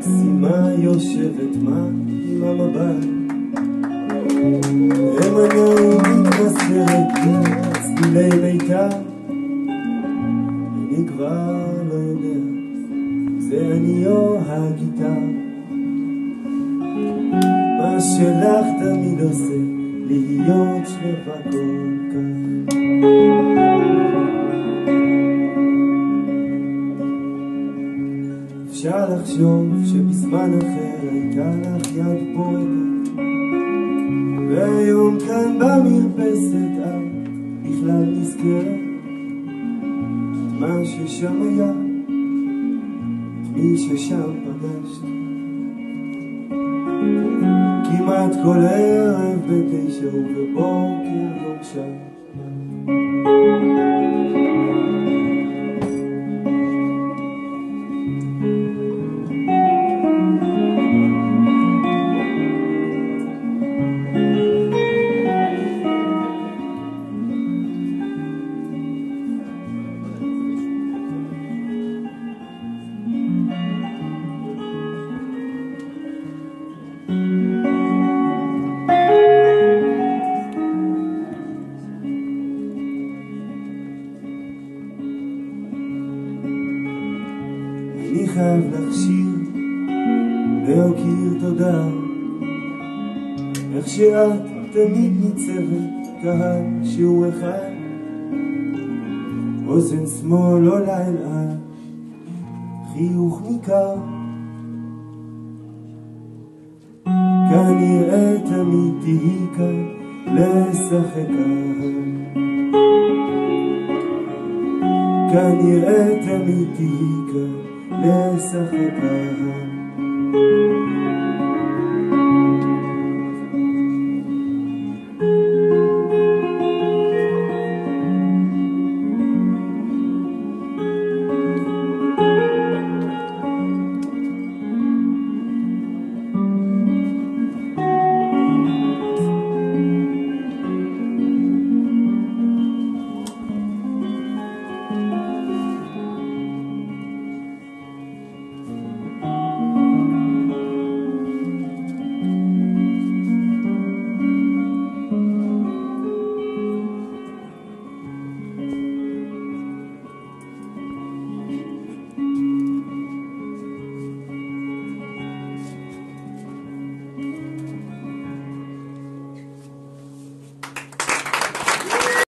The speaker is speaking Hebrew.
מקסימה יושבת מה עם המבט, אמנעים מתמסרת צלילי מיתר, אני כבר לא יודע, זה אני או הגיטר. מה שלך תמיד עושה להיות שלווה כל כך. אפשר לחשוב שבזמן אחר הייתה לך יד בועטת, והיום כאן במרפסת את בכלל נזכרת מה ששם היה, מי ששם פגשת כמעט כל ערב ב9 ובבוקר יום שם. אני חייב להכשיר, להוקיר תודה, איך שאת תמיד ניצבת קהל שהוא אחד, אוזן שמאל עולה אל על, חיוך ניכר, כנראה תמיד תהי כאן לשחק קהל, כנראה תמיד תהי כאן לשחק קהל.